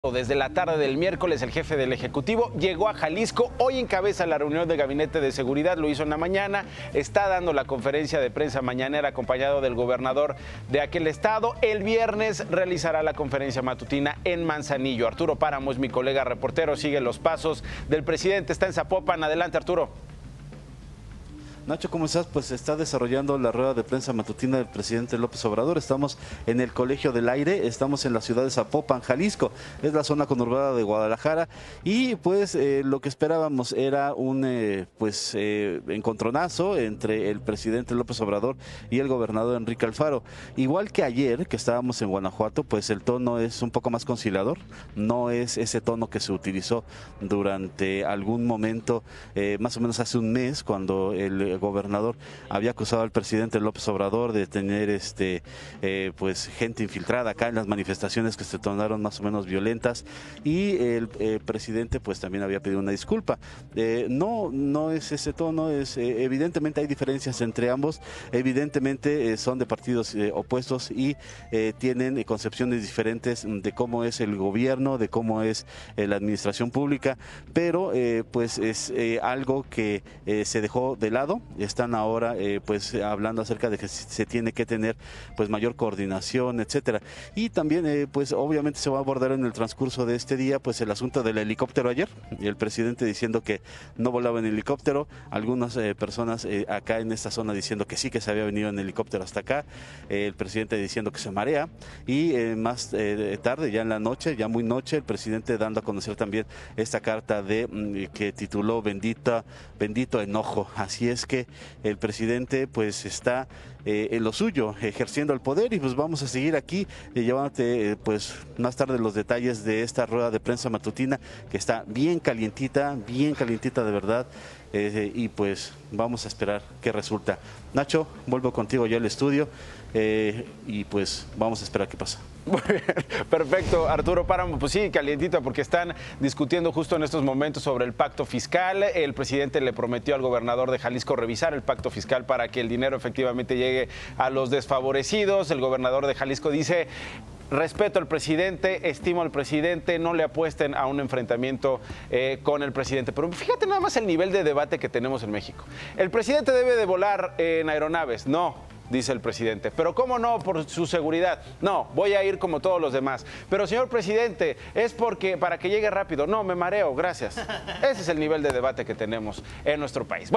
Desde la tarde del miércoles, el jefe del Ejecutivo llegó a Jalisco. Hoy encabeza la reunión del Gabinete de Seguridad, lo hizo en la mañana. Está dando la conferencia de prensa mañanera acompañado del gobernador de aquel estado. El viernes realizará la conferencia matutina en Manzanillo. Arturo Páramo es mi colega reportero, sigue los pasos del presidente. Está en Zapopan. Adelante, Arturo. Nacho, ¿cómo estás? Pues se está desarrollando la rueda de prensa matutina del presidente López Obrador. Estamos en el Colegio del Aire, estamos en la ciudad de Zapopan, Jalisco. Es la zona conurbada de Guadalajara y pues lo que esperábamos era un encontronazo entre el presidente López Obrador y el gobernador Enrique Alfaro. Igual que ayer, que estábamos en Guanajuato, pues el tono es un poco más conciliador. No es ese tono que se utilizó durante algún momento, más o menos hace un mes, cuando el gobernador había acusado al presidente López Obrador de tener gente infiltrada acá en las manifestaciones que se tornaron más o menos violentas, y el presidente pues también había pedido una disculpa. No es ese tono, evidentemente hay diferencias entre ambos, evidentemente son de partidos opuestos y tienen concepciones diferentes de cómo es el gobierno, de cómo es la administración pública, pero pues es algo que se dejó de lado. Están ahora hablando acerca de que se tiene que tener pues mayor coordinación, etcétera. Y también pues obviamente se va a abordar en el transcurso de este día pues el asunto del helicóptero ayer, y el presidente diciendo que no volaba en helicóptero, algunas personas acá en esta zona diciendo que sí, que se había venido en helicóptero hasta acá, el presidente diciendo que se marea, y más tarde, ya en la noche, ya muy noche, el presidente dando a conocer también esta carta que tituló Bendito enojo. Así es que el presidente pues está en lo suyo, ejerciendo el poder, y pues vamos a seguir aquí llevándote pues más tarde los detalles de esta rueda de prensa matutina, que está bien calientita de verdad, y pues vamos a esperar qué resulta. Nacho, vuelvo contigo ya al estudio, y pues vamos a esperar qué pasa. Muy bien, perfecto, Arturo Páramo. Pues sí, calientita, porque están discutiendo justo en estos momentos sobre el pacto fiscal. El presidente le prometió al gobernador de Jalisco revisar el pacto fiscal para que el dinero efectivamente llegue a los desfavorecidos. El gobernador de Jalisco dice: respeto al presidente, estimo al presidente, no le apuesten a un enfrentamiento con el presidente. Pero fíjate nada más el nivel de debate que tenemos en México. ¿El presidente debe de volar en aeronaves? No, dice el presidente. ¿Pero cómo no? Por su seguridad. No, voy a ir como todos los demás. Pero, señor presidente, es para que llegue rápido. No, me mareo, gracias. Ese es el nivel de debate que tenemos en nuestro país.